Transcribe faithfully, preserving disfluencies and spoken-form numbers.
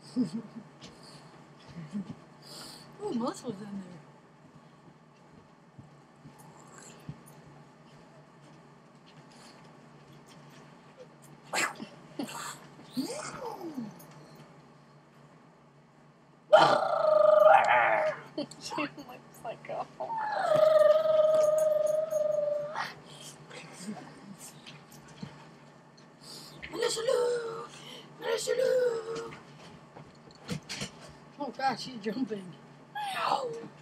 Ooh, muscles in there. She looks like a horse. Oh gosh, she's jumping.